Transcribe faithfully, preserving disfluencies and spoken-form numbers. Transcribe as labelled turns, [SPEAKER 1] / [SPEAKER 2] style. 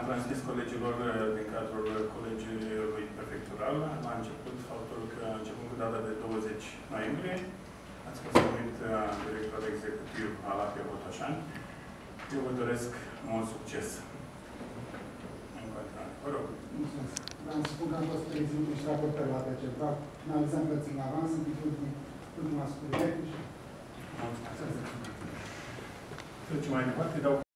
[SPEAKER 1] transmis colegilor din cadrul Colegiului Prefectural la început faptul că, începând cu data de douăzeci noiembrie, ați fost numit director executiv al A P I Botoșani. Eu vă doresc mult succes în continuare. Vă rog.
[SPEAKER 2] Mulțumesc. Vreau să spun că am fost reținut și raportor la A P C. Finalizăm plății în avans, în ultima scurire.
[SPEAKER 1] Mulțumesc. Trecem mai departe. Dau